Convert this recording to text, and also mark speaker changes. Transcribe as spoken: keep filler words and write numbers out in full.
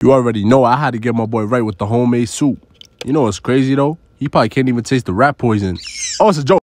Speaker 1: You already know I had to get my boy right with the homemade soup. You know what's crazy, though? He probably can't even taste the rat poison. Oh, it's a joke.